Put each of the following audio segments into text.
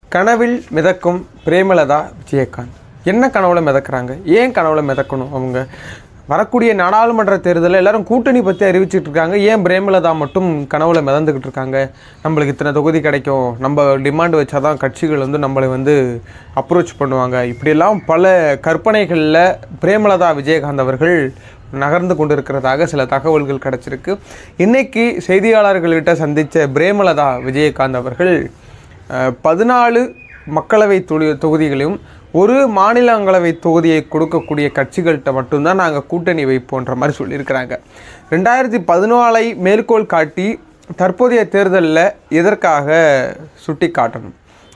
கனவில் மிதக்கும் பிரேமலதா விஜயகாந்த் என்ன கனவுல மிதக்குறாங்க? ஏன் கனவுல மிதக்கணும்? அவங்க வரக்கூடிய நாடாளுமன்ற தேர்தலில் எல்லாரும் கூட்டணி பற்றி அறிவிச்சிட்டு இருக்காங்க. ஏன் பிரேமலதா மட்டும் கனவுல மிதந்துக்கிட்டு இருக்காங்க? நம்மளுக்கு இத்தனை தொகுதி கிடைக்கும், நம்ம டிமாண்ட் வச்சாதான் கட்சிகள் நம்மளை அப்ரோச் பண்ணுவாங்க, இப்படியெல்லாம் பல கற்பனைகளில் பிரேமலதா விஜயகாந்த் அவர்கள் நகர்ந்து கொண்டு இருக்கிறதாக சில தகவல்கள் கிடச்சிருக்கு. இன்றைக்கி செய்தியாளர்கள்கிட்ட சந்தித்த பிரேமலதா விஜயகாந்த் அவர்கள் 14 மக்களவை தொகுதிகளையும் ஒரு மாநிலங்களவை தொகுதியை கொடுக்கக்கூடிய கட்சிகள்கிட்ட மட்டும்தான் நாங்கள் கூட்டணி வைப்போன்ற மாதிரி சொல்லியிருக்கிறாங்க. 2014 மேற்கோள் காட்டி தற்போதைய தேர்தலில் எதற்காக சுட்டி காட்டணும்?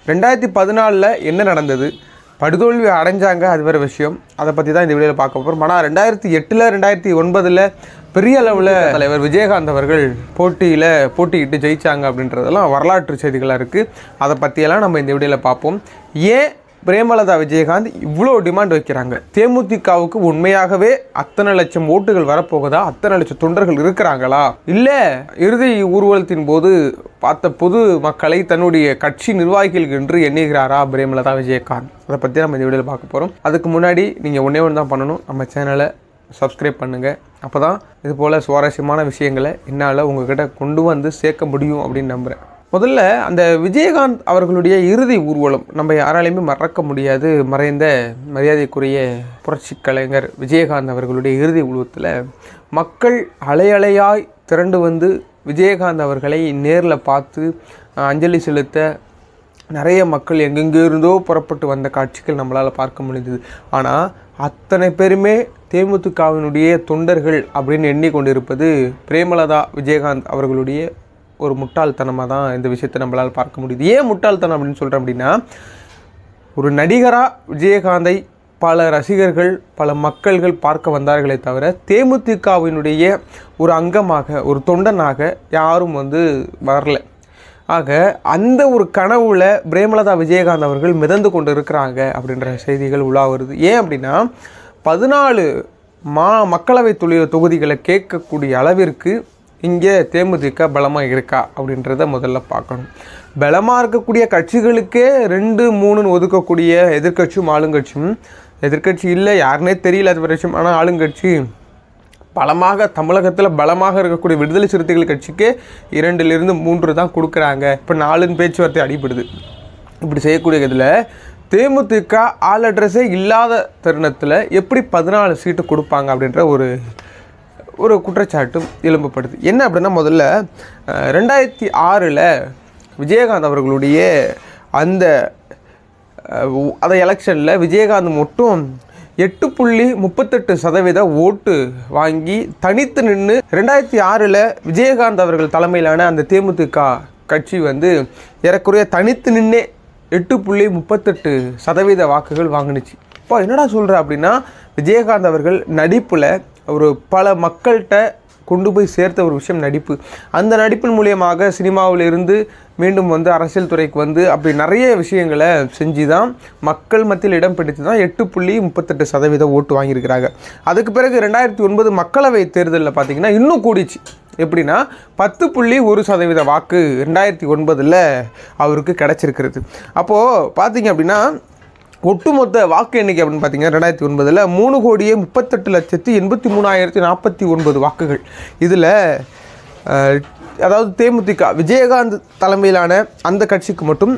2014 என்ன நடந்தது? படுதோல்வி அடைஞ்சாங்க, அது வேறு விஷயம். அதை பற்றி தான் இந்த வீடியோவில் பார்க்க போகிறோம். ஆனால் 2008 2009 பெரிய அளவில் தலைவர் விஜயகாந்த் அவர்கள் போட்டியிட்டு ஜெயித்தாங்க அப்படின்றதெல்லாம் வரலாற்று செய்திகளாக இருக்குது. அதை பற்றியெல்லாம் நம்ம இந்த வீடியோவில் பார்ப்போம். ஏன் பிரேமலதா விஜயகாந்த் இவ்வளோ டிமாண்ட் வைக்கிறாங்க? தேமுதிகவுக்கு உண்மையாகவே அத்தனை லட்சம் ஓட்டுகள் வரப்போகுதா? அத்தனை லட்சம் தொண்டர்கள் இருக்கிறாங்களா? இல்லை இறுதி ஊர்வலத்தின் போது பார்த்த பொது மக்களை தன்னுடைய கட்சி நிர்வாகிகள் என்று எண்ணுகிறாரா பிரேமலதா விஜயகாந்த்? அதை பற்றி நம்ம இந்த வீடியோவில் பார்க்க போகிறோம். அதுக்கு முன்னாடி நீங்கள் ஒன்றே ஒன்று தான் பண்ணணும், நம்ம சேனலை சப்ஸ்கிரைப் பண்ணுங்கள். அப்போ தான் இது போல் சுவாரஸ்யமான விஷயங்களை என்னால் உங்கள்கிட்ட கொண்டு சேர்க்க முடியும் அப்படின்னு நம்புகிறேன். முதல்ல அந்த விஜயகாந்த் அவர்களுடைய இறுதி ஊர்வலம் நம்ம யாராலையுமே மறக்க முடியாது. மறைந்த மரியாதைக்குரிய புரட்சி கலைஞர் விஜயகாந்த் அவர்களுடைய இறுதி ஊர்வலத்தில் மக்கள் அலையலையாய் திரண்டு விஜயகாந்த் அவர்களை நேரில் பார்த்து அஞ்சலி செலுத்த நிறைய மக்கள் எங்கெங்கிருந்தோ புறப்பட்டு வந்த காட்சிகள் நம்மளால் பார்க்க முடிந்தது. ஆனால் அத்தனை பேருமே தேமுதிகவினுடைய தொண்டர்கள் அப்படின்னு எண்ணிக்கொண்டிருப்பது பிரேமலதா விஜயகாந்த் அவர்களுடைய ஒரு முட்டாள்தனமாக தான் இந்த விஷயத்தை நம்மளால் பார்க்க முடியுது. ஏன் முட்டாள்தனம் அப்படின்னு சொல்கிறேன் அப்படின்னா, ஒரு நடிகராக விஜயகாந்தை பல ரசிகர்கள் பல மக்கள்கள் பார்க்க வந்தார்களே தவிர தேமுதிகவினுடைய ஒரு அங்கமாக ஒரு தொண்டனாக யாரும் வரல. ஆக அந்த ஒரு கனவுல பிரேமலதா விஜயகாந்த் அவர்கள் மிதந்து கொண்டு இருக்கிறாங்க அப்படின்ற செய்திகள் உலா வருது. ஏன் அப்படின்னா 14 மக்களவை தொகுதிகளை கேட்கக்கூடிய அளவிற்கு இங்கே தேமுதிக பலமாக இருக்கா அப்படின்றத முதல்ல பார்க்கணும். பலமாக இருக்கக்கூடிய கட்சிகளுக்கே 2 3 ஒதுக்கக்கூடிய எதிர்கட்சியும் ஆளுங்கட்சியும், எதிர்கட்சி இல்லை யாருன்னே தெரியல அது விஷயம், ஆனால் ஆளுங்கட்சி பலமாக தமிழகத்தில் பலமாக இருக்கக்கூடிய விடுதலை சிறுத்தைகள் கட்சிக்கு 2 3 தான் கொடுக்குறாங்க. இப்போ 4 பேச்சுவார்த்தை அடிபடுது. இப்படி செய்யக்கூடிய இதில் தேமுதிக ஆள் அட்ரஸே இல்லாத தருணத்தில் எப்படி 14 சீட்டு கொடுப்பாங்க அப்படின்ற ஒரு குற்றச்சாட்டும் எழும்பப்படுது. என்ன அப்படின்னா, முதல்ல 2006 விஜயகாந்த் அவர்களுடைய அந்த எலெக்ஷனில் விஜயகாந்த் மட்டும் 8.38% ஓட்டு வாங்கி தனித்து நின்று 2006 விஜயகாந்த் அவர்கள் தலைமையிலான அந்த தேமுதிக கட்சி ஏறக்குறைய தனித்து நின்னே 8.38% வாக்குகள் வாங்கினுச்சு. இப்போ என்னடா சொல்கிற அப்படின்னா, விஜயகாந்த் அவர்கள் நடிப்பில் ஒரு பல மக்கள்கிட்ட கொண்டு போய் சேர்த்த ஒரு விஷயம் நடிப்பு. அந்த நடிப்பின் மூலியமாக சினிமாவில் இருந்து மீண்டும் அரசியல் துறைக்கு அப்படி நிறைய விஷயங்களை செஞ்சு தான் மக்கள் மத்தியில் இடம் பிடித்து தான் 8.38% ஓட்டு வாங்கியிருக்கிறாங்க. அதுக்கு பிறகு 2009 மக்களவை தேர்தலில் பார்த்திங்கன்னா இன்னும் கூடிச்சு. எப்படின்னா 10.1% வாக்கு 2009 அவருக்கு கிடச்சிருக்கிறது. அப்போது பார்த்திங்க அப்படின்னா ஒட்டுமொத்த வாக்கு எண்ணிக்கை அப்படின்னு பார்த்தீங்கன்னா 2009 3,38,83,049 வாக்குகள். இதில் அதாவது தேமுதிக விஜயகாந்த் தலைமையிலான அந்த கட்சிக்கு மட்டும்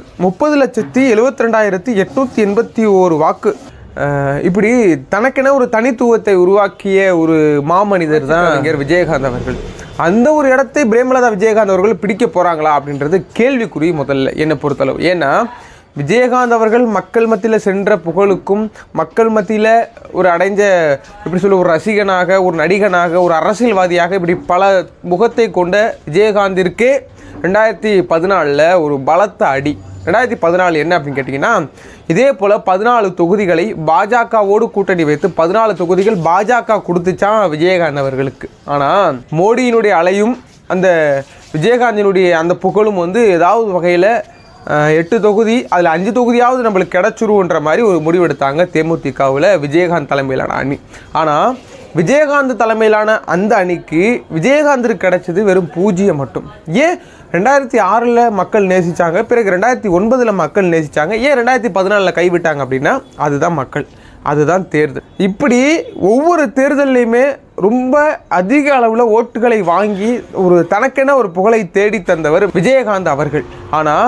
30,72,881 வாக்கு. இப்படி தனக்கென ஒரு தனித்துவத்தை உருவாக்கிய ஒரு மாமனிதர் தான் விஜயகாந்த் அவர்கள். அந்த ஒரு இடத்தை பிரேமலதா விஜயகாந்த் அவர்கள் பிடிக்க போகிறாங்களா அப்படின்றது கேள்விக்குறி முதல்ல என்னை பொறுத்தளவு. ஏன்னா விஜயகாந்த் அவர்கள் மக்கள் மத்தியில் சென்ற புகழுக்கும் மக்கள் மத்தியில் ஒரு அடைஞ்ச எப்படி சொல்ல ஒரு ரசிகனாக ஒரு நடிகனாக ஒரு அரசியல்வாதியாக இப்படி பல முகத்தை கொண்ட விஜயகாந்திற்கே 2014 ஒரு பலத்த அடி. 2014 என்ன அப்படின்னு கேட்டிங்கன்னா, இதே போல் 14 தொகுதிகளை பாஜகவோடு கூட்டணி வைத்து 14 தொகுதிகள் பாஜக கொடுத்துச்சான் விஜயகாந்த் அவர்களுக்கு. ஆனால் மோடியினுடைய அலையும் அந்த விஜயகாந்தினுடைய அந்த புகழும் ஏதாவது வகையில் 8 தொகுதி அதில் 5 தொகுதியாவது நம்மளுக்கு கிடச்சிருன்ற மாதிரி ஒரு முடிவெடுத்தாங்க தேமுதிகவில் விஜயகாந்த் தலைமையிலான அணி. ஆனால் விஜயகாந்த் தலைமையிலான அந்த அணிக்கு விஜயகாந்திற்கு கிடைச்சது வெறும் 0 மட்டும். ஏன் 2006 மக்கள் நேசித்தாங்க, பிறகு 2009 மக்கள் நேசித்தாங்க. ஏன் 2014 கைவிட்டாங்க அப்படின்னா அதுதான் மக்கள், அதுதான் தேர்தல். இப்படி ஒவ்வொரு தேர்தல்லையுமே ரொம்ப அதிக அளவில் ஓட்டுகளை வாங்கி ஒரு தனக்கென ஒரு புகழை தேடி தந்தவர் விஜயகாந்த் அவர்கள். ஆனால்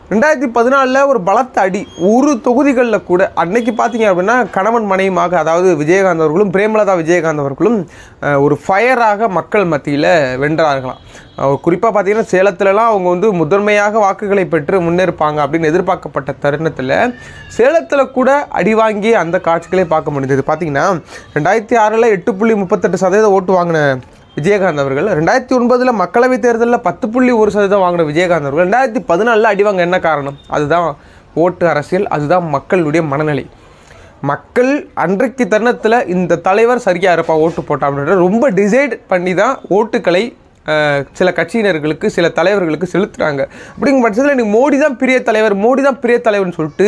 2014 ஒரு பலத்த அடி ஒரு தொகுதிகளில் கூட அன்னைக்கு பார்த்தீங்க அப்படின்னா கணவன் மனைவியாக, அதாவது விஜயகாந்த் அவர்களும் பிரேமலதா விஜயகாந்த் அவர்களும் ஒரு ஃபயராக மக்கள் மத்தியில் வென்றார்களாம். குறிப்பாக பார்த்தீங்கன்னா சேலத்துலலாம் அவங்க வந்து முதன்மையாக வாக்குகளை பெற்று முன்னேற்பாங்க அப்படின்னு எதிர்பார்க்கப்பட்ட தருணத்தில் சேலத்தில் கூட அடி வாங்கி அந்த காட்சிகளே பார்க்க முடிஞ்சது. பார்த்தீங்கன்னா 2006 8.38% ஓட்டு வாங்கின விஜயகாந்த் அவர்கள் 2009 மக்களவைத் தேர்தலில் 10.1% வாங்கின விஜயகாந்த் அவர்கள் 2014 அடிவாங்க. என்ன காரணம்? அதுதான் ஓட்டு அரசியல், அதுதான் மக்களுடைய மனநிலை. மக்கள் அன்றைக்கு தருணத்தில் இந்த தலைவர் சரியாக இருப்பா ஓட்டு போட்டா அப்படின்ற ரொம்ப டிசைட் பண்ணி தான் ஓட்டுக்களை சில கட்சியினர்களுக்கு சில தலைவர்களுக்கு செலுத்துகிறாங்க. அப்படிங்கிற பட்சத்தில் எனக்கு மோடி தான் பெரிய தலைவர், மோடி தான் பெரிய தலைவர்னு சொல்லிட்டு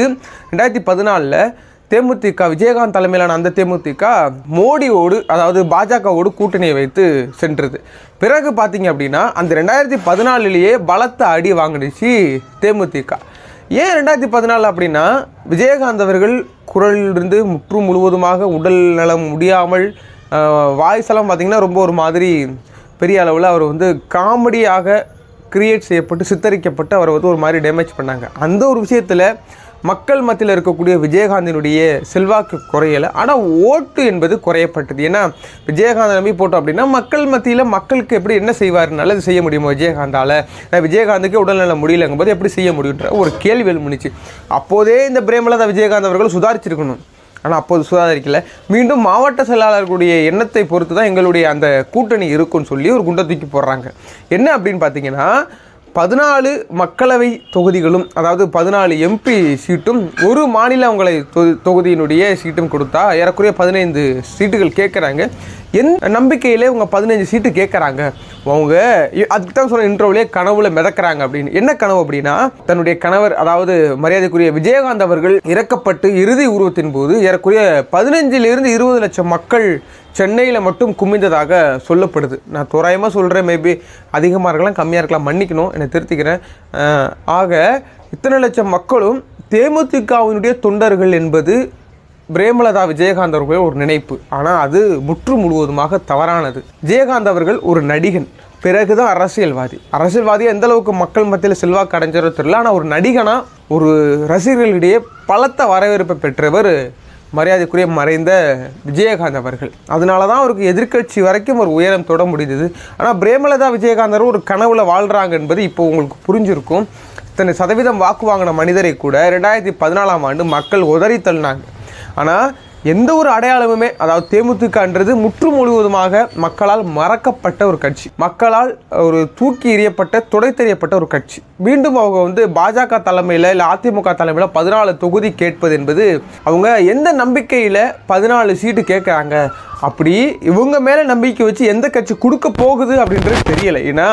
2014 தேமுதிக விஜயகாந்த் தலைமையிலான அந்த தேமுதிக மோடியோடு, அதாவது பாஜகவோடு கூட்டணியை வைத்து சென்றது. பிறகு பார்த்தீங்க அப்படின்னா அந்த 2014 பலத்த அடி வாங்கிடுச்சு தேமுதிக. ஏன் 2014 அப்படின்னா விஜயகாந்த் அவர்கள் குரலிலிருந்து முழுவதுமாக உடல் நலம் முடியாமல் வாய்ஸெல்லாம் பார்த்திங்கன்னா ரொம்ப ஒரு மாதிரி பெரிய அளவில் அவர் வந்து காமெடியாக கிரியேட் செய்யப்பட்டு சித்தரிக்கப்பட்டு அவர் வந்து ஒரு மாதிரி டேமேஜ் பண்ணாங்க. அந்த ஒரு விஷயத்தில் மக்கள் மத்தியில் இருக்கக்கூடிய விஜயகாந்தினுடைய செல்வாக்கு குறையலை, ஆனால் ஓட்டு என்பது குறையப்பட்டது. ஏன்னா விஜயகாந்த் நம்பி போட்டோம் அப்படின்னா மக்கள் மத்தியில் மக்களுக்கு எப்படி என்ன செய்வார், நல்லது செய்ய முடியுமோ விஜயகாந்தால், விஜயகாந்துக்கு உடல்நலம் முடியலங்கும்போது எப்படி செய்ய முடியுன்ற ஒரு கேள்வி எழுந்துச்சு. அப்போதே இந்த பிரேமலதா விஜயகாந்த் அவர்கள் சுதாரிச்சிருக்கணும், ஆனால் அப்போது சுதாரிக்கல. மீண்டும் மாவட்ட செயலாளர்களுடைய எண்ணத்தை பொறுத்து தான் எங்களுடைய அந்த கூட்டணி இருக்குன்னு சொல்லி ஒரு குண்டை தூக்கி போடுறாங்க. என்ன அப்படின்னு பார்த்தீங்கன்னா 14 மக்களவை தொகுதிகளும், அதாவது 14 எம்பி சீட்டும் ஒரு மாநிலங்களை தொகுதியினுடைய சீட்டும் கொடுத்தா ஏறக்குறைய 15 சீட்டுகள் கேட்குறாங்க. என் நம்பிக்கையிலே அவங்க 15 சீட்டு கேட்குறாங்க. அவங்க அதுக்கு தான் சொன்ன இன்டர்வியூலே கனவுல மிதக்கிறாங்க அப்படின்னு. என்ன கனவு அப்படின்னா தன்னுடைய கணவர், அதாவது மரியாதைக்குரிய விஜயகாந்த் அவர்கள் இறக்கப்பட்டு இறுதி உருவத்தின் போது ஏறக்குறைய 15 to 20 லட்சம் மக்கள் சென்னையில் மட்டும் குமிந்ததாக சொல்லப்படுது. நான் தோராயமாக சொல்கிறேன், மேபி அதிகமாக இருக்கலாம் கம்மியாக இருக்கலாம், மன்னிக்கணும், என்னை திருத்திக்கிறேன். ஆக இத்தனை லட்சம் மக்களும் தேமுதிகவினுடைய தொண்டர்கள் என்பது பிரேமலதா விஜயகாந்த் அவர்கள் ஒரு நினைப்பு. ஆனால் அது முழுவதுமாக தவறானது. விஜயகாந்த் அவர்கள் ஒரு நடிகன், பிறகுதான் அரசியல்வாதி எந்த அளவுக்கு மக்கள் மத்தியில் செல்வாக்கு அடைஞ்சாரோ தெரியல. ஆனால் ஒரு நடிகனா ஒரு ரசிகர்களிடையே பலத்த வரவேற்பை பெற்றவர் மரியாதைக்குரிய மறைந்த விஜயகாந்த் அவர்கள். அதனால தான் அவருக்கு எதிர்க்கட்சி வரைக்கும் ஒரு உயரம் தொட முடிந்தது. ஆனால் பிரேமலதா விஜயகாந்தர் ஒரு கனவுல வாழ்கிறாங்க என்பது இப்போ உங்களுக்கு புரிஞ்சிருக்கும். இத்தனை சதவீதம் வாக்கு வாங்கின மனிதரை கூட 2014 மக்கள் உதறி தள்ளினாங்க. ஆனால் எந்த ஒரு அடையாளமுமே, அதாவது தேமுதிகன்றது முழுவதுமாக மக்களால் மறக்கப்பட்ட ஒரு கட்சி, மக்களால் ஒரு தூக்கி எறியப்பட்ட துடை தெரியப்பட்ட ஒரு கட்சி. மீண்டும் அவங்க வந்து பாஜக தலைமையில் இல்லை அதிமுக தலைமையில் 14 தொகுதி கேட்பது என்பது அவங்க எந்த நம்பிக்கையில் 14 சீட்டு கேட்குறாங்க, அப்படி இவங்க மேலே நம்பிக்கை வச்சு எந்த கட்சி கொடுக்க போகுது அப்படின்றது தெரியலை. ஏன்னா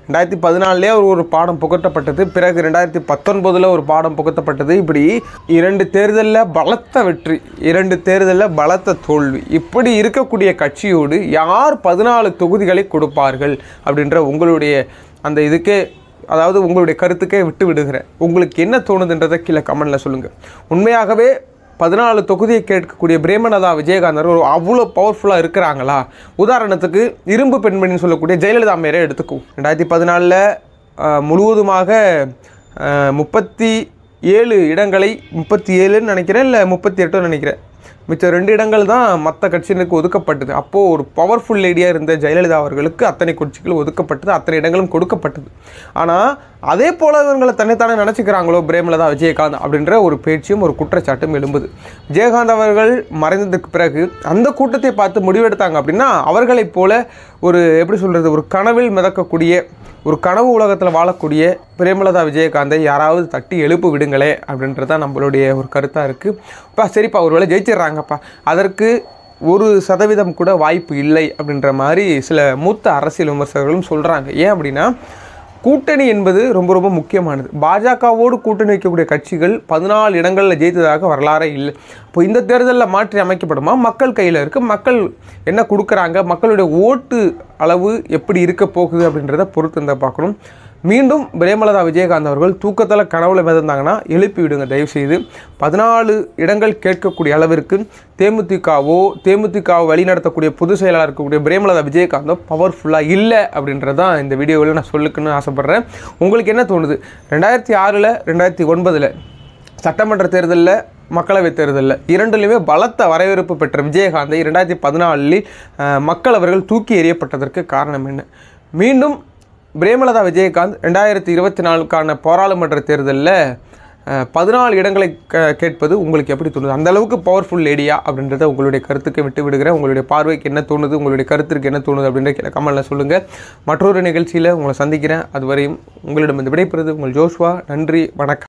2014 ஒரு பாடம் புகட்டப்பட்டது, பிறகு 2019 ஒரு பாடம் புகட்டப்பட்டது. இப்படி 2 தேர்தலில் பலத்த வெற்றி, 2 தேர்தலில் பலத்த தோல்வி. இப்படி இருக்கக்கூடிய கட்சியோடு யார் 14 தொகுதிகளை கொடுப்பார்கள் அப்படின்ற உங்களுடைய அந்த இதுக்கே, அதாவது உங்களுடைய கருத்துக்கே விட்டு விடுகிறேன். உங்களுக்கு என்ன தோணுதுன்றதை கீழே கமெண்டில் சொல்லுங்கள். உண்மையாகவே 14 தொகுதியை கேட்கக்கூடிய பிரேமலதா விஜயகாந்தர் ஒரு அவ்வளோ பவர்ஃபுல்லாக இருக்கிறாங்களா? உதாரணத்துக்கு இரும்பு பெண்மணின்னு சொல்லக்கூடிய ஜெயலலிதா அம்மையாரை எடுத்துக்கும். 2014 முழுவதுமாக 37 இடங்களை, 37ன்னு நினைக்கிறேன், இல்லை 38ன்னு நினைக்கிறேன், மிச்சம் 2 இடங்கள் தான் மற்ற கட்சியினருக்கு ஒதுக்கப்பட்டது. அப்போது ஒரு பவர்ஃபுல் லேடியாக இருந்த ஜெயலலிதா அவர்களுக்கு அத்தனை கட்சிகள் ஒதுக்கப்பட்டது, அத்தனை இடங்களும் கொடுக்கப்பட்டது. ஆனால் அதே போல இவங்களை தன்னைத்தானே நினச்சிக்கிறாங்களோ பிரேமலதா விஜயகாந்த் அப்படின்ற ஒரு பேச்சும் ஒரு குற்றச்சாட்டும் எழும்புது. விஜயகாந்த் அவர்கள் மறைந்ததுக்கு பிறகு அந்த கூட்டத்தை பார்த்து முடிவெடுத்தாங்க அப்படின்னா அவர்களைப் போல ஒரு எப்படி சொல்கிறது, ஒரு கனவில் மிதக்கக்கூடிய, ஒரு கனவு உலகத்தில் வாழக்கூடிய பிரேமலதா விஜயகாந்தை யாராவது தட்டி எழுப்பு விடுங்களே அப்படின்றது தான் நம்மளுடைய ஒரு கருத்தாக இருக்குது. சரிப்பா ஒருவேளை ஜெயிச்சிடுறாங்கப்பா, அதற்கு 1% கூட வாய்ப்பு இல்லை அப்படின்ற மாதிரி சில மூத்த அரசியல் விமர்சகர்களும் சொல்கிறாங்க. ஏன் அப்படின்னா கூட்டணி என்பது ரொம்ப ரொம்ப முக்கியமானது. பாஜகவோடு கூட்டணி வைக்கக்கூடிய கட்சிகள் 14 இடங்களில் ஜெயித்ததாக வரலாறே இல்லை. இப்போ இந்த தேர்தலில் மாற்றி அமைக்கப்படுமா? மக்கள் கையில் இருக்குது. மக்கள் என்ன கொடுக்குறாங்க, மக்களுடைய ஓட்டு அளவு எப்படி இருக்க போகுது அப்படின்றத பொறுத்து இருந்தால் பார்க்கணும். மீண்டும் பிரேமலதா விஜயகாந்த் அவர்கள் தூக்கத்தில் கனவுல மிதந்தாங்கன்னா எழுப்பி விடுங்க தயவுசெய்து. 14 இடங்கள் கேட்கக்கூடிய அளவிற்கு தேமுதிகவை வழிநடத்தக்கூடிய பொதுச் செயலாளர் இருக்கக்கூடிய பிரேமலதா விஜயகாந்தோ பவர்ஃபுல்லாக இல்லை அப்படின்றது தான் இந்த வீடியோவில் நான் சொல்லிக்கணும்னு ஆசைப்பட்றேன். உங்களுக்கு என்ன தோணுது? 2006 2009 சட்டமன்ற தேர்தலில் மக்களவைத் தேர்தலில் இரண்டுலையுமே பலத்த வரவேற்பு பெற்ற விஜயகாந்தை 2014 மக்கள் அவர்கள் தூக்கி எறியப்பட்டதற்கு காரணம் என்ன? மீண்டும் பிரேமலதா விஜயகாந்த் 2024க்கான பாராளுமன்ற தேர்தலில் 14 இடங்களை கேட்பது உங்களுக்கு எப்படி தோணுது? அந்த அளவுக்கு பவர்ஃபுல் லேடியா அப்படின்றத உங்களுடைய கருத்துக்கு விட்டு விடுகிறேன். உங்களுடைய பார்வைக்கு என்ன தோணுது, உங்களுடைய கருத்திற்கு என்ன தோணுது அப்படின்ற கமெண்ட்டில் சொல்லுங்கள். மற்றொரு நிகழ்ச்சியில் உங்களை சந்திக்கிறேன். அதுவரையும் உங்களிடம் விடைபெறுவது உங்கள் ஜோஷ்வா. நன்றி, வணக்கம்.